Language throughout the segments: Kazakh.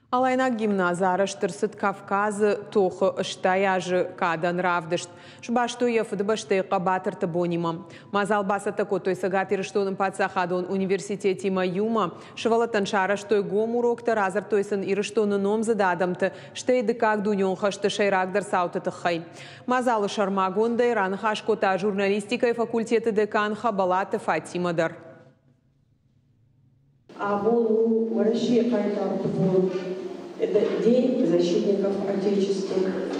Алайна гимназара штырсыт Кавказы тоқы ыштаяжы кадан равдышт. Шбашту ефыды баштайқа батыр табонима. Мазал басата котой сагатыр штоным пацахадон университетима юма. Шывалатан шара штой гом урокта разар тойсын ирыштоны ном зададамты. Штейді как дуньон хашты шайрагдар сауты хай. Мазалы шармагонда иран хашкота журналистика и факультеты декан Хабалаты Фатимадар. Это День защитников Отечества.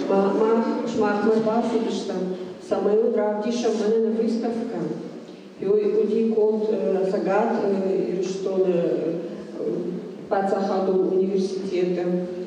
Самая правдиша мене выставка. Уди код сагат что пацахаду университета.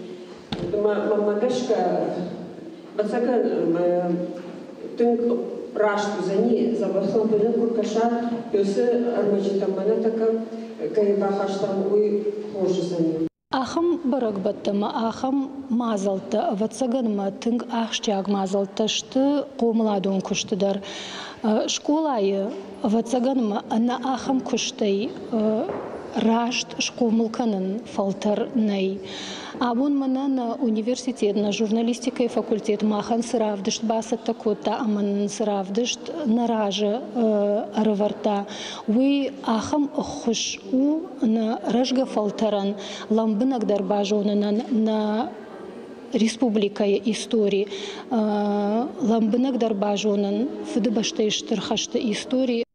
Мамагашка пацака тынк рашту за ней за басом пылен куркаша пёсы армачитам мене така кайбахаштам уй хожи за ней. Ахам барагбаттама, ахам мазалта, ватсаганма тынг ахштяг мазалта, шты қомладун куштыдар. Школайы ватсаганма на ахам куштай рашт шкомылканын фалтар най. Абун мана на университет, на журналистика и факультет махан сыравдышт басат такота, аман сыравдышт наража арварта. Уи ахам хуш у на рожга фалтаран ламбынак дарбажонынан на республика истории ламбынак дарбажонан фыды баштай штырхашты истории.